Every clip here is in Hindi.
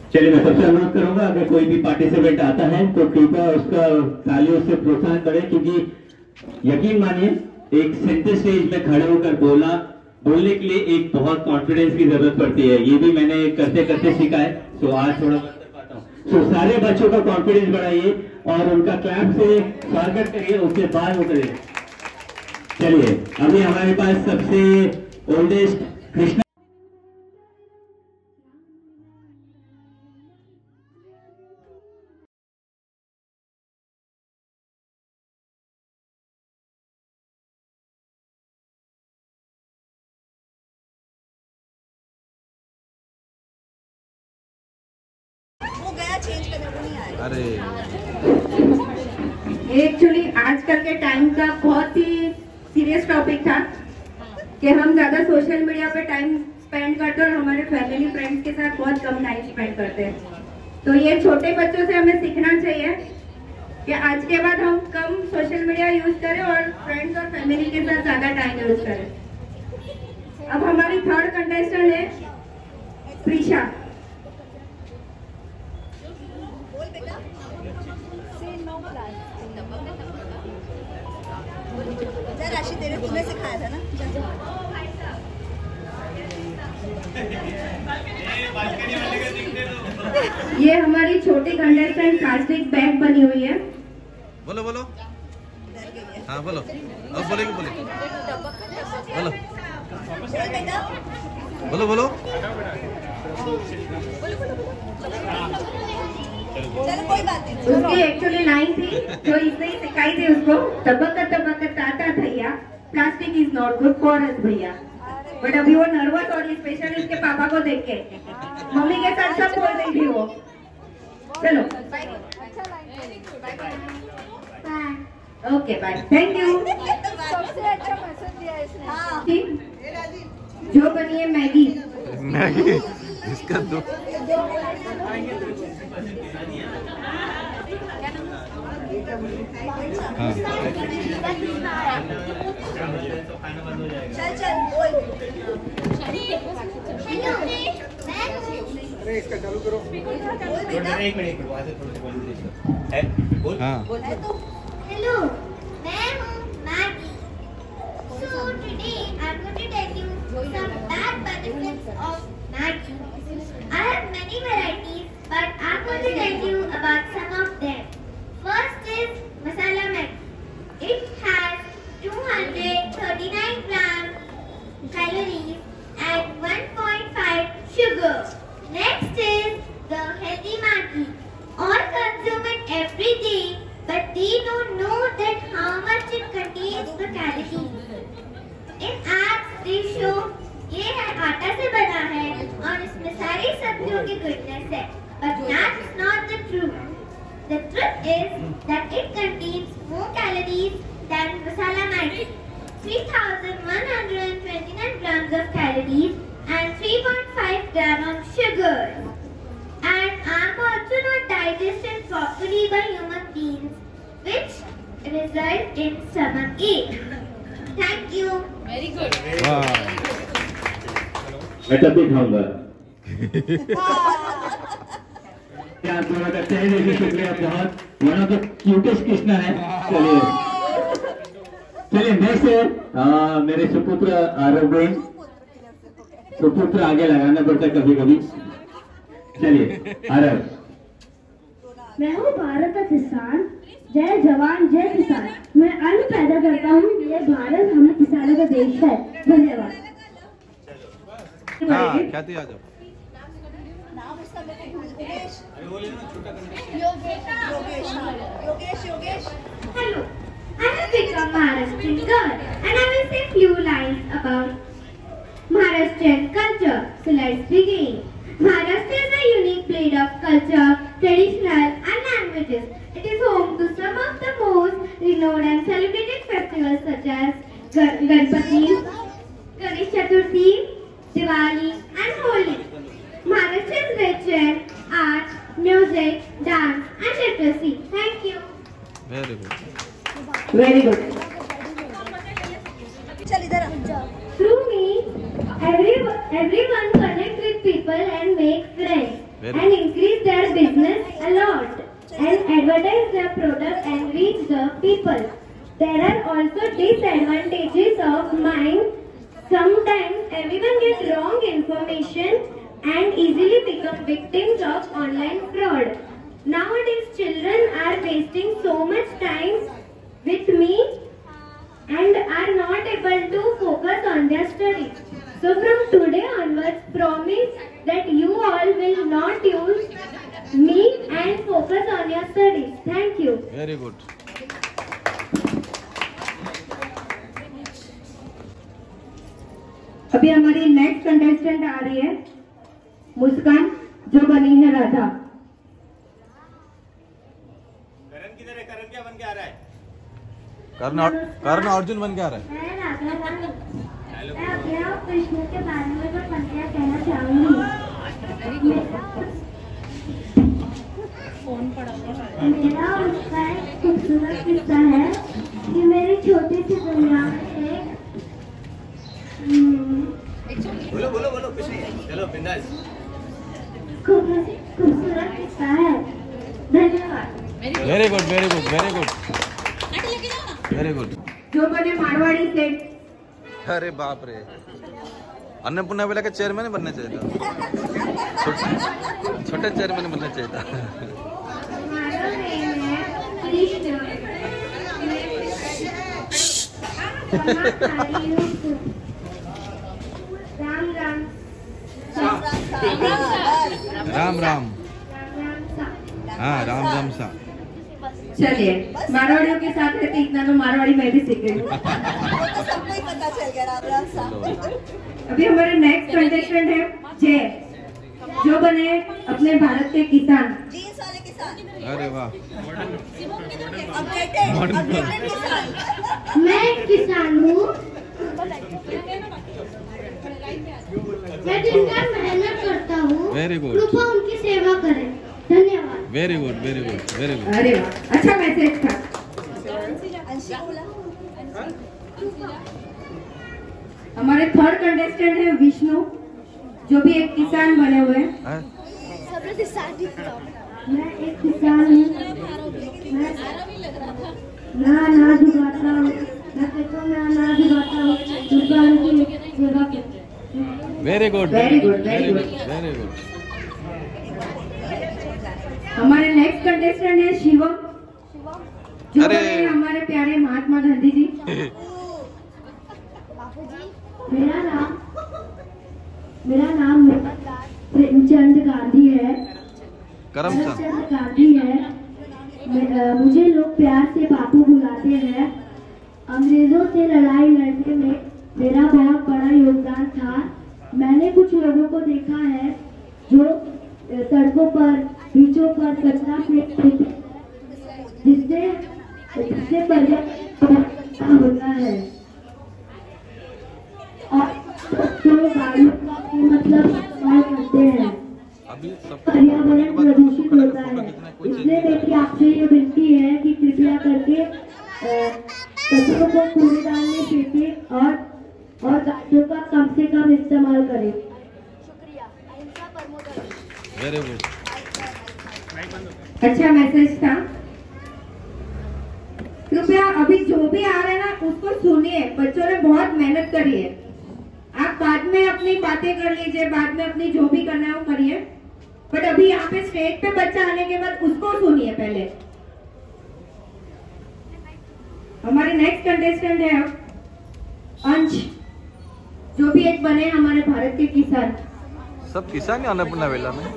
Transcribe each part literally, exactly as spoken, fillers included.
चलिए मैं सबसे अनुरोध करूंगा अगर कोई भी पार्टिसिपेंट आता है तो कृपया उसका तालियों से प्रोत्साहन करें, क्योंकि यकीन मानिए एक सेंटर स्टेज में खड़े होकर बोला बोलने के लिए एक बहुत कॉन्फिडेंस की जरूरत पड़ती है। ये भी मैंने करते करते सीखा है, तो आज थोड़ा बहुत कर पाता हूँ। तो सारे बच्चों का कॉन्फिडेंस बढ़ाइए और उनका क्लैप से स्वागत करिए, उसके बाद वो करिए। चलिए अभी हमारे पास सबसे ओल्डेस्ट कृष्णा चेंज करने को नहीं आया। अरे एक्चुअली आजकल के टाइम का बहुत ही सीरियस टॉपिक था कि हम ज्यादा सोशल मीडिया पे टाइम स्पेंड करते हैं और हमारे फैमिली फ्रेंड्स के साथ बहुत कम टाइम स्पेंड करते हैं। तो ये छोटे बच्चों से हमें सीखना चाहिए कि आज के बाद हम कम सोशल मीडिया यूज करें और फ्रेंड्स और फैमिली के साथ ज्यादा टाइम यूज करें। अब हमारी थर्ड कंटेस्टेंट है प्रीशा। राशि तेरे तूने सिखाया था ना। ये हमारी छोटी कंटेस्टेंट प्लास्टिक बैग बनी हुई है। बोलो बोलो हाँ बोलो अब बोलेगी बोले बोलो बोलो बोलो चलो कोई बात नहीं। उसकी एक्चुअली लाइन थी जो इसने ही सिखाई थी उसको, तबक तबक ताता भैया plastic is not good for us भैया। बट अभी वो नर्वस और स्पेशली उसके पापा को देख के मम्मी के साथ सब बोल रही थी वो। चलो ओके बाय, थैंक यू। सबसे अच्छा मैसेज दिया इसने। जो बनी है मैगी मैगी इसका दो हाँ। चल चल बोल। अरे इसका चालू करो। बोल बेटा। एक मिनट वहाँ से थोड़ी सी बोल हाँ हेलो, मैं हूँ Maggie. So today I'm going to tell you some bad benefits of Maggi. I have many varieties, but I'm going to tell you about some of them. First is masala Maggi. It has two hundred thirty-nine grams calories and one point five sugar. Next is the healthy Maggi. All consume it every day, but they don't know that how much it contains the calories. In ads they show ये है आटा से बना है और इसमें सारी सब्जियों की goodness है, but that's not the truth. The truth is that it contains more calories than masala Maggi. three thousand one hundred twenty-nine grams of calories and three point five grams of sugar. And are also not digested properly by human beings, which result in stomach ache. Thank you. Very good. मैं तब भी खाऊंगा। क्या पूरा करते हैं, देखिए शुक्रिया बहुत, one of the cutest Krishna है। चलिए चलिए नेक्स्ट है मेरे सुपुत्र आरव भाई। सुपुत्र आगे लगाना पड़ता है कभी कभी। चलिए आरव। मैं हूँ भारत का किसान, जय जवान जय किसान। मैं अन्न पैदा करता हूँ, ये भारत हम किसानों का देश है। धन्यवाद। हाँ ख्याति आ जाओ। नाम उसका मेरे को Yogesh Yogesh Yogesh Yogesh. Hello, I have become Maharashtrian girl and I will say few lines about Maharashtrian culture. So let's begin. Maharashtra is a unique blend of culture, traditional and languages. It is home to some of the most renowned and celebrated festivals such as Gan- Ganpati, Ganesh Chaturthi, Diwali and Holi. Maharashtra is rich in art, music, dance and literacy. Thank you. Very good very good. चल इधर आ। Through me, every everyone connect with people and make friends. Very and increase their business a lot and advertise their product and reach the people. There are also disadvantages of mine. Sometimes everyone gets wrong information and easily become victims of online fraud. Nowadays children are wasting so much time with me and are not able to focus on their studies. So from today onwards, promise that you all will not use me and focus on your studies. Thank you. Very good. अभी हमारी नेक्स्ट कंटेस्टेंट आ रही है मुस्कान, जो बनी है राधा। करण किधर है? करण क्या बन के आ रहा है? कर्ण कर्ण अर्जुन बन के आ रहा है। मैं राधा रानी, मैं अपने और कृष्ण के बारे में कुछ पंक्तियाँ कहना चाहूंगी। मेरा उसका एक खूबसूरत किस्सा है कि मेरी छोटी सी दुनिया में एक बोलो बोलो बोलो कुछ नहीं, चलो बिंदास। खूबसूरत किस्सा है। धन्यवाद। Very good very good very good very good. जो बने मारवाड़ी सेठ। अरे बाप रे, अन्नपूर्णा वेला के चेयरमैन बनना चाहिए था, छोटे छोटे चेयरमैन बनना चाहिए था। हमारा नेम है कृष्ण। राम राम राम राम राम राम सा। हाँ राम राम सा। चलिए, मारवाड़ियों के साथ रहते इतना तो मारवाड़ी में भी सीख गई। वो तो सबको ही पता चल गया राम राम सा। अभी हमारे नेक्स्ट कंटेस्टेंट है जय, जो बने अपने भारत के किसान। जीन्स वाले किसान। अरे वाह, अपडेटेड अपडेटेड किसान। मैं एक किसान हूँ। मैं दिन रात मेहनत करता हूँ। Very good. कृपा उनकी सेवा करें। धन्यवाद। Very good very good very good. अरे वाह, अच्छा मैसेज था। अंशी बोला। हमारे थर्ड कंटेस्टेंट है विष्णु, जो भी एक किसान बने हुए हैं। हाँ? सब लोग शादी मैं एक किसान हूँ। मैं मैं अनाज उगाता हूँ। मैं खेतों में अनाज उगाता हूँ। दुर्गा उनकी सेवा करते हैं। Very good Very good, very very good. Good very good. हमारे नेक्स्ट कंटेस्टेंट है शिवम, जो अरे। बने हमारे प्यारे महात्मा गांधी जी। मेरा नाम मेरा नाम प्रेमचंद गांधी है। करमचंद। प्रेमचंद गांधी है। मैं- अ, मुझे लोग प्यार से बापू बुलाते हैं। अंग्रेजों से लड़ाई लड़ने में मेरा बहुत बड़ा योगदान था। मैंने कुछ लोगों को देखा है जो अ, सड़कों पर बीचों पर कचरा फेंकते थे, जिससे जिससे पर्यावरण होता है और तो वायु का भी मतलब इस्तेमाल करते हैं। अभी सब पर्यावरण प्रदूषित होता है। इसलिए मेरी आपसे ये विनती है कि कृपया करके अ, कचरों को कूड़ेदान में फेंके और और गाड़ियों का कम से कम इस्तेमाल करें। शुक्रिया। अहिंसा परमो धर्म। Very good. अच्छा मैसेज था। कृपया अभी जो भी आ रहे हैं ना उसको सुनिए, बच्चों ने बहुत मेहनत करी है। आप बाद में अपनी बातें कर लीजिए, बाद में अपनी जो भी करना है वो करिए, बट अभी यहाँ पे स्टेज पे बच्चा आने के बाद उसको सुनिए पहले। हमारे नेक्स्ट कंटेस्टेंट है अब अंश, जो भी एक बने हमारे भारत के किसान। सब किसान है अन्नपूर्णा वेला में।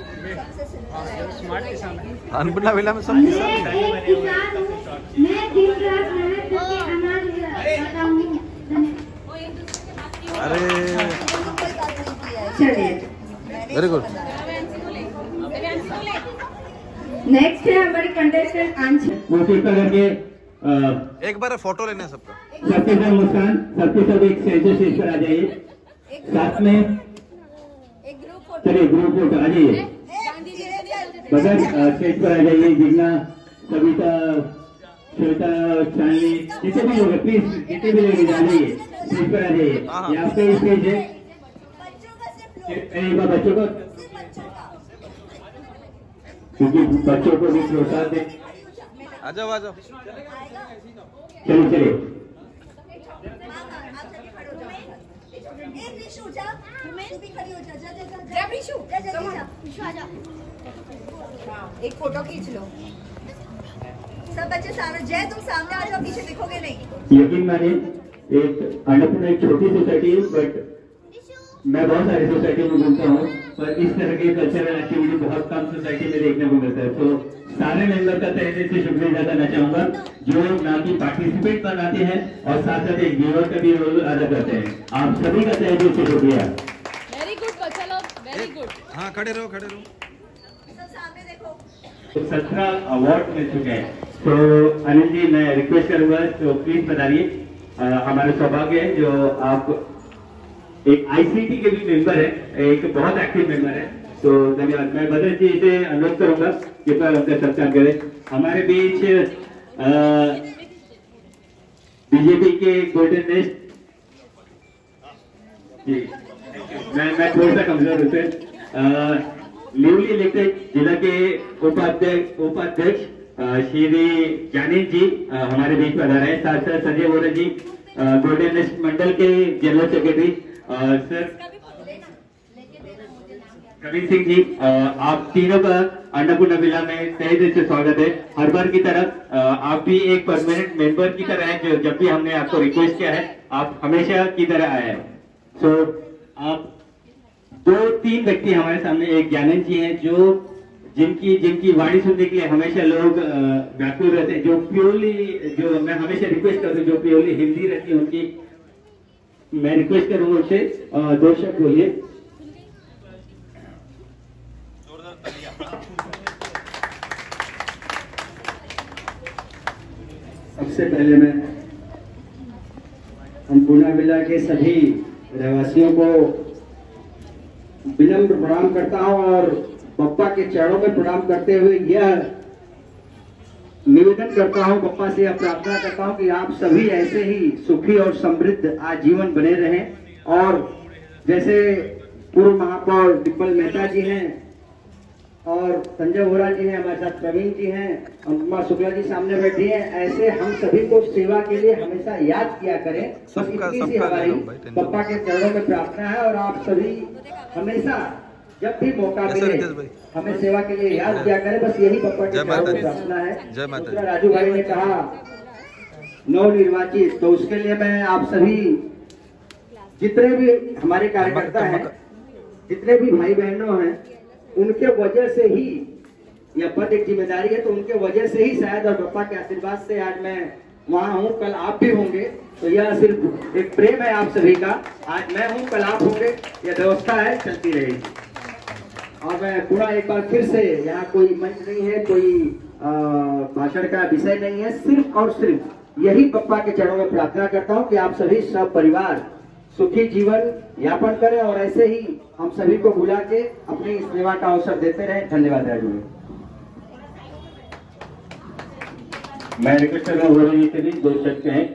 अन्नपूर्णा वेला में सब मैं किसान है। एक किसान हूँ। मैं दिन रात मेहनत करके अनाज उगाता हूँ। धन्यवाद। अरे कोई बात नहीं की है। चलिए, वेरी गुड। नेक्स्ट है हमारी कंटेस्टेंट अंश। वो कृपया करके अ, एक बार फोटो लेना है सबका। सबके सब मुस्कान, सबके सब एक सेंटर स्टेज पर आ जाइए। साथ में एक ग्रुप फोटो। चलिए ग्रुप फोटो आ जाइए। गांधी जी ने बगल स्टेज पर आ जाइए। जितना सविता, श्वेता, चांदनी, जितने भी लोग हैं प्लीज, जितने भी लोग हैं, आ जाइए स्टेज पर आ जाइए। हाँ। ये आपका ही स्टेज है। बच्चों का सिर्फ लोग। एक बार बच्चों को सिर्फ बच्चों का। क्योंकि बच्चों को भी प्रोत्साहन दे। आ जाओ आ जाओ। चलिए चलिए एक फोटो खींच लो सब बच्चे सामने। जय तुम सामने आ जाओ, पीछे दिखोगे नहीं। यकीन मानिए एक अन्नपूर्णा एक छोटी सोसाइटी है, बट मैं बहुत सारी सोसाइटी में घूमता हूँ, पर इस तरह के कल्चरल एक्टिविटी बहुत कम सोसाइटी में देखने को मिलता है। तो सारे मेंबर का तहे दिल से शुक्रिया अदा करना चाहूंगा जो ना कि पार्टिसिपेंट बनाते हैं और साथ साथ एक व्यूअर का भी रोल अदा करते हैं। आप सभी का तहे दिल से शुक्रिया। वेरी गुड बच्चा, वेरी गुड। हाँ खड़े रहो खड़े रहो। सब सामने देखो। तो सत्रह अवार्ड मिल चुके हैं। तो अनिल जी मैं रिक्वेस्ट करूंगा तो प्लीज बताइए, हमारे सौभाग्य है जो आप एक आईसीटी के भी मेंबर है, एक बहुत एक्टिव मेंबर है। तो धन्यवाद। मैं बदल जी से अनुरोध करूंगा कृपया उनका सत्कार करें। हमारे बीच बीजेपी के गोल्डन नेस्ट जी मैं मैं थोड़ा सा कमजोर हूँ सर। न्यूली इलेक्टेड जिला के उपाध्यक्ष उपाध्यक्ष श्री ज्ञानेश जी हमारे बीच में आ रहे हैं। साथ साथ संजय वोरा जी गोल्डन नेस्ट मंडल के general secretary, sir Kabir Singh ji, आप तीनों का अन्नपूर्णा विला में तहे दिल से स्वागत है। हर बार की तरह आप भी एक परमानेंट मेंबर की तरह हैं, जो जब भी हमने आपको रिक्वेस्ट किया है आप हमेशा की तरह आए हैं। सो आप दो तीन व्यक्ति हमारे सामने, एक ज्ञानंद जी हैं जो जिनकी जिनकी वाणी सुनने के लिए हमेशा लोग व्याकुल रहते हैं, जो प्योरली जो मैं हमेशा रिक्वेस्ट करता हूँ जो प्योरली हिंदी रहती है उनकी मैं रिक्वेस्ट करूंगा उनसे दो शब्द बोलिए। सबसे पहले मैं अन्नपूर्णा विला के सभी रहवासियों को विनम्र प्रणाम करता हूं और पप्पा के चरणों में प्रणाम करते हुए यह निवेदन करता हूं, पप्पा से यह प्रार्थना करता हूं कि आप सभी ऐसे ही सुखी और समृद्ध आजीवन बने रहें। और जैसे पूर्व महापौर डिम्पल मेहता जी हैं और संजय वोरा जी हैं, हमारे साथ प्रवीण जी हैं, अनुपमा शुक्ला जी सामने बैठी हैं, ऐसे हम सभी को सेवा के लिए हमेशा याद किया करें। बस इतनी सी हमारी पप्पा के चरणों में प्रार्थना है। और आप सभी हमेशा जब भी मौका मिले हमें सेवा के लिए याद किया करें, बस यही पप्पा के चरणों में प्रार्थना है। दूसरा राजू भाई ने कहा नव निर्वाचित, तो उसके लिए मैं आप सभी जितने भी हमारे कार्यकर्ता हैं, जितने भी भाई बहनों हैं, उनके वजह से ही यह पद एक जिम्मेदारी है, तो उनके वजह से ही शायद और पापा के आशीर्वाद से आज मैं वहाँ हूँ, कल आप भी होंगे। तो यह सिर्फ एक प्रेम है आप सभी का, आज मैं हूँ कल आप होंगे, यह व्यवस्था है, चलती रहेगी। और मैं पूरा एक बार फिर से, यहाँ कोई मंच नहीं है, कोई भाषण का विषय नहीं है, सिर्फ और सिर्फ यही पप्पा के चरणों में प्रार्थना करता हूँ कि आप सभी सब परिवार सुखी जीवन यापन करें और ऐसे ही हम सभी को बुला के अपनी सेवा का अवसर देते रहें। धन्यवाद राजू। मैं रिक्वेस्ट कर रहा हूँ जी से भी दो शब्द हैं।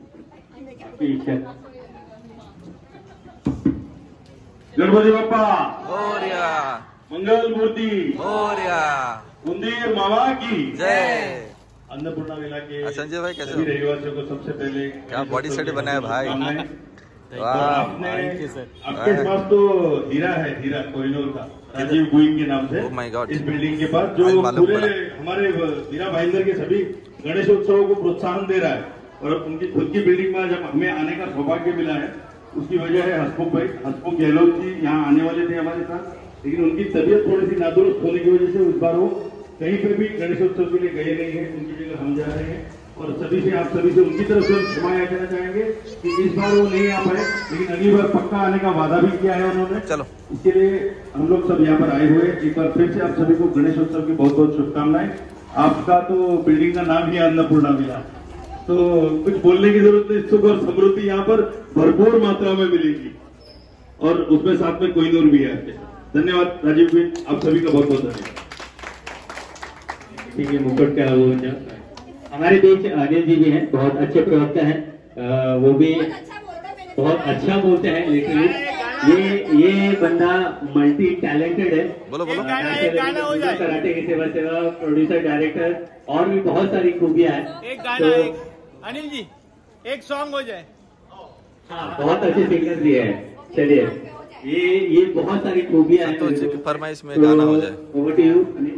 गणपति बाप्पा मोरया, मंगल मूर्ति मोरया, कुंदीर मामा की जय। अन्नपूर्णा विला के संजय भाई कैसे हो? सभी रहवासियों को सबसे पहले क्या बॉडी सेट बनाया भाई। वाह, आपके पास तो हीरा है, हीरा कोहिनूर का, राजीव गोइंग के नाम से। Oh my God। इस बिल्डिंग के पास जो पूरे हमारे हीरा भाईंदर के सभी गणेशोत्सवों को प्रोत्साहन दे रहा है। और उनकी खुद की बिल्डिंग में जब हमें आने का सौभाग्य मिला है, उसकी वजह है हसमुख भाई, हसमुख गहलोत जी यहाँ आने वाले थे हमारे साथ, लेकिन उनकी तबीयत थोड़ी सी नादुरुस्त होने की वजह से इस बार वो कहीं पे भी गणेशोत्सव के लिए गए नहीं है, उनकी जगह हम जा रहे हैं। और सभी से आप सभी से उनकी तरफ से क्षमा याचना चाहेंगे कि इस बार वो नहीं आ पाए, लेकिन अगली बार पक्का आने का वादा भी किया है उन्होंने। चलो, इसके लिए हम लोग सब यहाँ पर आए हुए। एक बार फिर से आप सभी को गणेशोत्सव की बहुत बहुत शुभकामनाएं। आपका तो बिल्डिंग का नाम ही अन्नपूर्णा विला, तो कुछ बोलने की जरूरत नहीं। सुख और समृद्धि यहाँ पर भरपूर मात्रा में मिलेगी और उसमें साथ में कोहिनूर भी है। धन्यवाद राजीव जी, आप सभी का बहुत बहुत धन्यवाद। ठीक है, मुकुट का वो हमारे बीच अनिल जी भी हैं, बहुत अच्छे प्रवक्ता हैं, वो भी बहुत अच्छा बोलते हैं, लेकिन ये ये बंदा मल्टी टैलेंटेड है। बोलो बोलो कराटे की सेवा सेवा प्रोड्यूसर डायरेक्टर और भी बहुत सारी खूबियां हैं। एक गाना तो, एक, अनिल जी एक सॉन्ग हो जाए। हाँ बहुत अच्छे सिंगर भी है। चलिए ये ये बहुत सारी खूबियां हैं। तो फरमाइश में गाना हो जाए। Over to you Anil.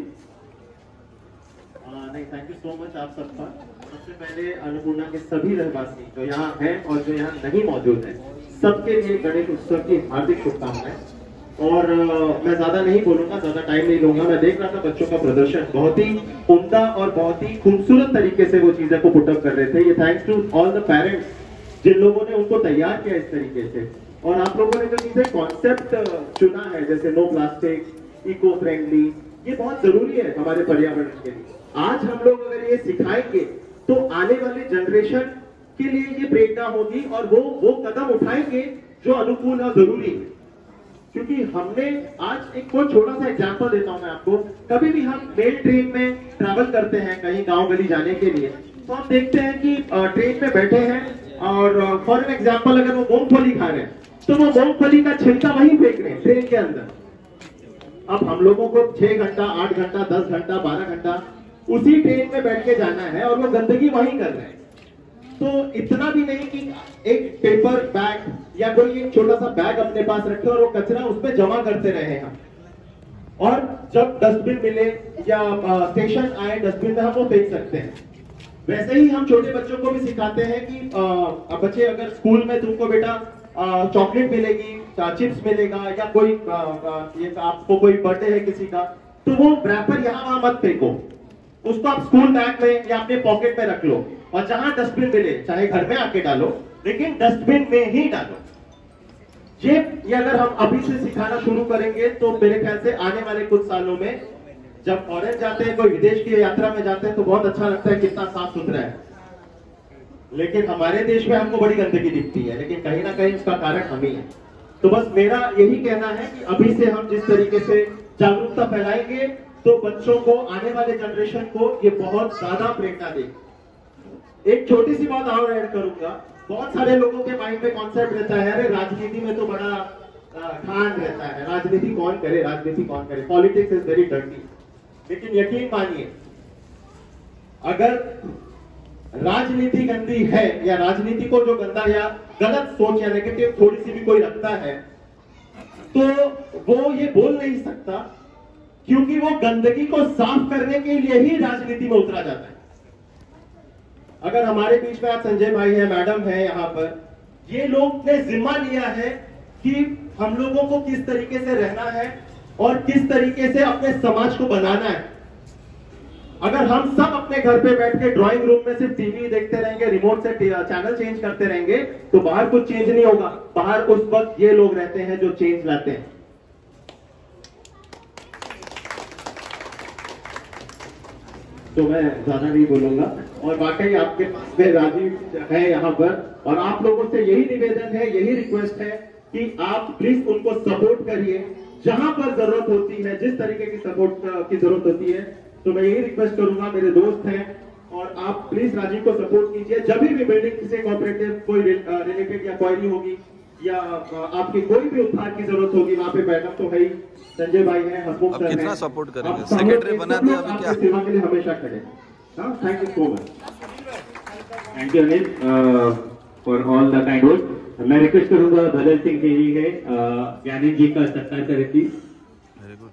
नहीं, थैंक यू सो मच आप सबका। सबसे पहले अन्नपूर्णा के सभी रहवासी जो यहाँ हैं और जो यहाँ नहीं मौजूद हैं, सबके लिए गणेश उत्सव की हार्दिक शुभकामनाएं। और uh, मैं ज्यादा नहीं बोलूंगा, ज्यादा टाइम नहीं लूंगा। मैं देख रहा था बच्चों का प्रदर्शन, बहुत ही उम्दा और बहुत ही खूबसूरत तरीके से वो चीजें को पुटअप कर रहे थे। ये thanks to all the parents जिन लोगों ने उनको तैयार किया इस तरीके से। और आप लोगों ने जो चीजें कॉन्सेप्ट चुना है, जैसे नो प्लास्टिक, इको फ्रेंडली, ये बहुत जरूरी है हमारे पर्यावरण के लिए। आज हम लोग अगर ये सिखाएंगे तो आने वाले जनरेशन के लिए ये प्रेरणा होगी और वो वो कदम उठाएंगे जो अनुकूल और जरूरी है। क्योंकि हमने आज एक बहुत छोटा सा एग्जांपल देता हूं मैं आपको। कभी भी हम मेल ट्रेन में ट्रैवल करते हैं कहीं गांव गली जाने के लिए, तो हम देखते हैं कि ट्रेन में बैठे हैं और फॉर एन एग्जाम्पल अगर वो मूंगफली खा रहे हैं तो वो मूंगफली का छिलका वहीं फेंक रहे हैं ट्रेन के अंदर। अब हम लोगों को छह घंटा आठ घंटा दस घंटा बारह घंटा उसी ट्रेन में बैठ के जाना है और वो गंदगी वहीं कर रहे हैं। तो इतना भी नहीं कि एक पेपर बैग या कोई एक छोटा सा बैग अपने पास रखे और वो कचरा उसमें जमा करते रहे हम, और जब डस्टबिन मिले या स्टेशन आए डस्टबिन में हम वो फेंक सकते हैं। वैसे ही हम छोटे बच्चों को भी सिखाते हैं कि आ, बच्चे अगर स्कूल में तुमको बेटा चॉकलेट मिलेगी, चिप्स मिलेगा या कोई आ, आ, ये आपको कोई बर्थडे है किसी का, तो वो रैपर यहाँ वहां मत फेंको, उसको आप स्कूल बैग में या अपने पॉकेट में रख लो और जहां डस्टबिन मिले चाहे घर में आके डालो, लेकिन डस्टबिन में ही डालो। ये ये अगर हम अभी से सिखाना शुरू करेंगे तो मेरे ख्याल से आने वाले कुछ सालों में जब फॉरेन जाते हैं, कोई विदेश की यात्रा में जाते हैं तो बहुत अच्छा लगता है कितना साफ सुथरा है। लेकिन हमारे देश में हमको बड़ी गंदगी दिखती है, लेकिन कहीं ना कहीं उसका कारण हम ही है। तो बस मेरा यही कहना है कि अभी से हम जिस तरीके से जागरूकता फैलाएंगे तो बच्चों को, आने वाले जनरेशन को ये बहुत ज्यादा प्रेरणा देगी। एक छोटी सी बात और ऐड करूंगा। बहुत सारे लोगों के माइंड में कॉन्सेप्ट रहता है, अरे राजनीति में तो बड़ा खान रहता है, राजनीति कौन करे, राजनीति कौन करे, पॉलिटिक्स इज वेरी डर्टी। लेकिन यकीन मानिए, अगर राजनीति गंदी है या राजनीति को जो गंदा या गलत सोच या नेगेटिव थोड़ी सी भी कोई रखता है, तो वो ये बोल नहीं सकता, क्योंकि वो गंदगी को साफ करने के लिए ही राजनीति में उतरा जाता है। अगर हमारे बीच में आज संजय भाई है, मैडम है यहाँ पर, ये लोग ने जिम्मा लिया है कि हम लोगों को किस तरीके से रहना है और किस तरीके से अपने समाज को बनाना है। अगर हम सब अपने घर पे बैठ के ड्राइंग रूम में सिर्फ टीवी देखते रहेंगे, रिमोट से चैनल चेंज करते रहेंगे, तो बाहर कुछ चेंज नहीं होगा। बाहर उस वक्त ये लोग रहते हैं जो चेंज लाते हैं। तो मैं ज्यादा नहीं बोलूंगा। और वाकई आपके पास में राजीव है यहाँ पर, और आप लोगों से यही निवेदन है, यही रिक्वेस्ट है कि आप प्लीज उनको सपोर्ट करिए जहां पर जरूरत होती है, जिस तरीके की सपोर्ट की जरूरत होती है। तो मैं यही रिक्वेस्ट करूंगा, मेरे दोस्त हैं और आप प्लीज राजीव को सपोर्ट कीजिए। जब भी बिल्डिंग से कोऑपरेटिव कोई रिलेटेड या क्वायरी होगी या आपकी कोई भी उपहार की जरूरत होगी, वहाँ पे मैडम तो है ही, संजय भाई है, हसमुख सर है। कितना सपोर्ट करेंगे, सेक्रेटरी बना दिया अभी क्या? सेवा के लिए हमेशा खड़े। Thank you so much. Thank you Anil for all the kind words. मैं रिक्वेस्ट करूंगा भदर सिंह जी है, ज्ञानी जी का सत्कार करें प्लीज। Very good.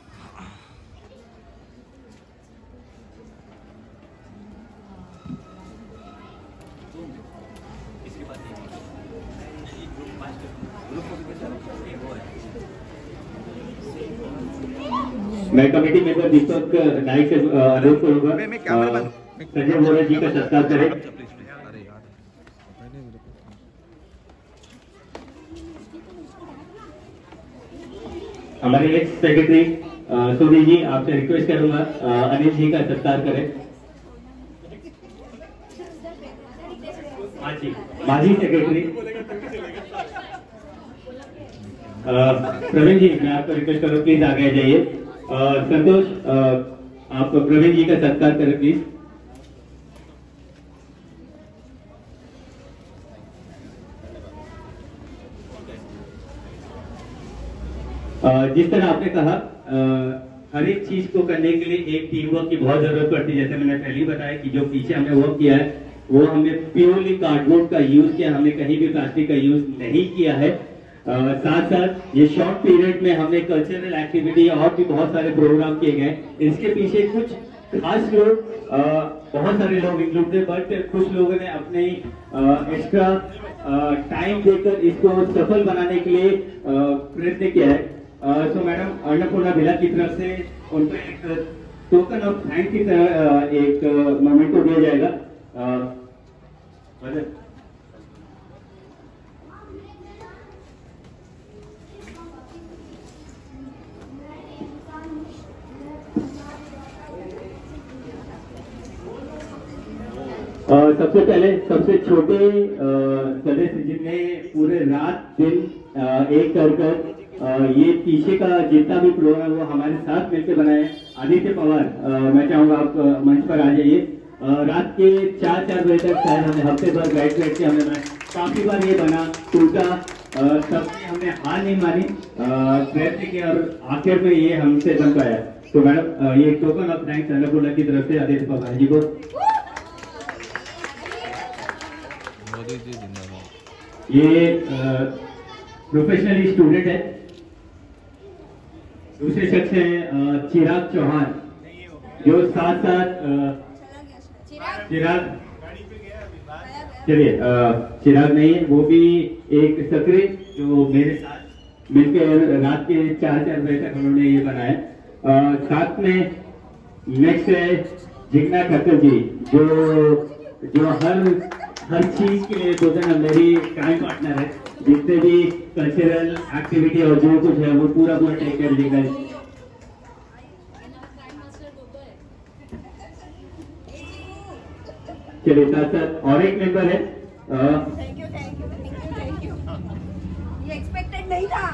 मैं कमेटी मेंबर दीपक नाइक से अनुरोध करूंगा संजय बोरा जी का सत्कार करें। हमारे नेक्स्ट सेक्रेटरी सूरी जी, आपसे रिक्वेस्ट करूंगा अनिल जी का सत्कार करें। माजी माजी सेक्रेटरी प्रवीण जी, मैं आपको रिक्वेस्ट करूँ प्लीज आगे आ जाइए। संतोष, आप प्रवीण जी का सत्कार करें प्लीज। जिस तरह आपने कहा हर एक चीज को करने के लिए एक टीम वर्क की बहुत जरूरत पड़ती है। जैसे मैंने पहले ही बताया कि जो पीछे हमने वर्क किया है वो हमने प्योरली कार्डबोर्ड का यूज किया, हमने कहीं भी प्लास्टिक का यूज नहीं किया है। Uh, साथ साथ ये शॉर्ट पीरियड में हमने कल्चरल एक्टिविटी और भी बहुत सारे प्रोग्राम किए गए। इसके पीछे कुछ खास लोग, uh, बहुत सारे लोग इंक्लूड थे, बट कुछ लोगों ने अपने एक्स्ट्रा टाइम देकर इसको सफल बनाने के लिए uh, प्रयत्न किया है। So uh, madam so, Annapurna Bhila की तरफ से उनको एक टोकन ऑफ थैंक की तरह uh, एक मोमेंट को दिया जाएगा। uh, Uh, सबसे पहले सबसे छोटे सदस्य जिनने पूरे रात दिन uh, एक कर कर uh, ये पीछे का जितना भी प्रोग्राम वो हमारे साथ मिलकर बनाए। आदित्य पवार, uh, मैं चाहूंगा आप uh, मंच पर आ जाइए। uh, रात के चार चार बजे तक शायद हमने हफ्ते भर बैठ बैठ के हमने बनाया, काफी बार ये बना टूटा, uh, सबने हमने हार नहीं मानी, प्रयत्न किया और आखिर में ये हमसे बन पाया। तो मैडम uh, ये टोकन ऑफ थैंक्स अन्नपूर्णा की तरफ से आदित्य पवार जी को। ये प्रोफेशनली स्टूडेंट है। दूसरे शख्स हैं चिराग चौहान जो साथ साथ चिराग चलिए चिराग नहीं है, वो भी एक सक्रिय जो मेरे साथ मिलकर रात के चार चार बजे तक उन्होंने ये बनाया। साथ में नेक्स्ट है जिग्ना ठक्कर जी जो जो हर हर चीज के लिए बोलते मेरी टाइम पार्टनर है। जितने भी कल्चरल एक्टिविटी और जो कुछ है वो पूरा पूरा टेक केयर लेकर। चलिए साथ साथ और एक मेंबर है। Thank you thank you thank you. ये एक्सपेक्टेड नहीं था।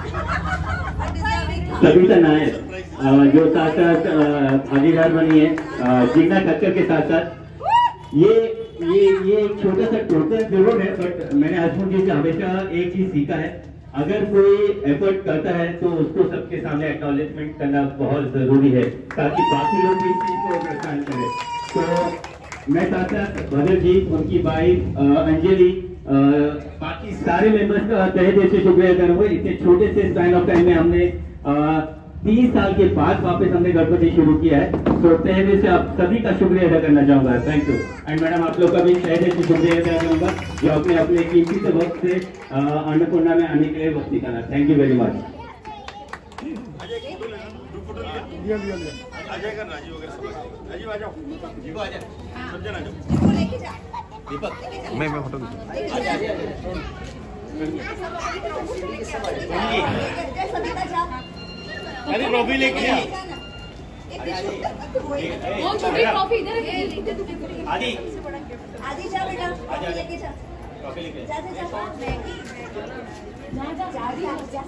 सविता नायर जो साथ साथ भागीदार बनी है जिग्ना ठक्कर के साथ साथ। ये ये ये एक छोटा सा टोटल जरूर है, बट मैंने हसमुख जी से हमेशा एक चीज सीखा है, अगर कोई एफर्ट करता है तो उसको सबके सामने एक्नॉलेजमेंट करना बहुत जरूरी है ताकि बाकी लोग भी इस चीज को प्रोत्साहन करें। तो मैं साथ साथ भदर जी, उनकी वाइफ अंजलि, बाकी सारे मेंबर्स का तहे दिल से शुक्रिया करूंगा। इतने छोटे से स्पैन ऑफ टाइम में हमने तीन साल के बाद वापस हमने गणपति शुरू किया है। तो तहे दिल से आप सभी का शुक्रिया अदा करना चाहूंगा। Thank you. एंड मैडम आप लोग का भी तहे दिल से शुक्रिया अदा करूंगा जो अपने अपने कीमती से वक्त से अन्नपूर्णा में आने के लिए वक्त निकाला। Thank you very much. मैं मैं फोटो अरे ट्रॉफी लेके आ। वो छोटी ट्रॉफी इधर है। आदि आदि जा बेटा, लेके जा ट्रॉफी लेके जा जा जा जा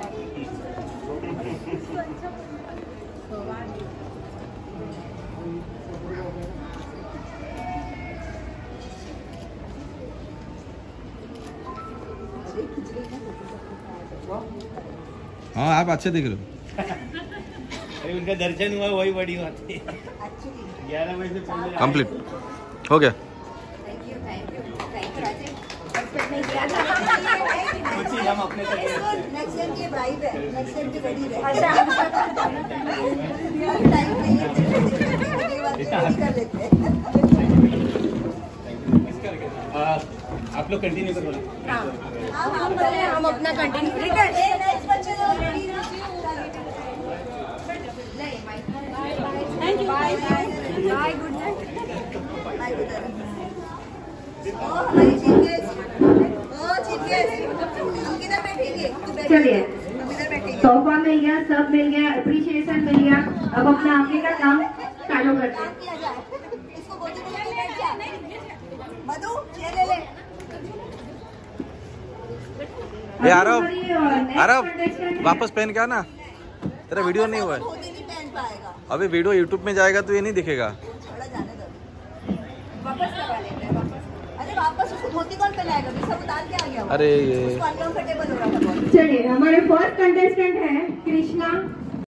हाँ आप अच्छे दिख रहे हो। अरे उनका दर्शन हुआ वही बड़ी बात है। ग्यारह बजे से पहले कंप्लीट हो गया। Thank you thank you thank you Rajesh. Expect नहीं किया था। कुछ ही हम अपने तक नेक्स्ट टाइम की वाइब है, नेक्स्ट टाइम की बड़ी है। अच्छा टाइम नहीं है, ये बात कर लेते हैं। आप लोग कंटिन्यू करो। हाँ हम बोले हम अपना कंटिन्यू करें। नेक्स्ट बच्चे लोग रेडी ना। Thank you bye bye good night bye good night. ओ हमारी चीफ गेस्ट, ओ चीफ गेस्ट हम किधर बैठेंगे? तू बैठ। चलिए हम इधर बैठेंगे। सोफा मिल गया, सब मिल गया, अप्रिशिएशन मिल गया। अब अपना आगे का काम चालू करते हैं। किया जाए इसको बोलते थे बैठ जा। मधु चेयर ले ले। ये आरव आरव वापस पहन के आना, तेरा वीडियो नहीं हुआ है अभी। वीडियो यूट्यूब में जाएगा तो ये नहीं दिखेगा। थोड़ा जाने दो, वापस लगा लेते हैं वापस। अरे वापस धोती कौन पहनाएगा? अभी सब उतार के आ गया वो। अरे ये उसको अनकंफर्टेबल हो रहा था बहुत। चलिए हमारे फर्स्ट कंटेस्टेंट है कृष्णा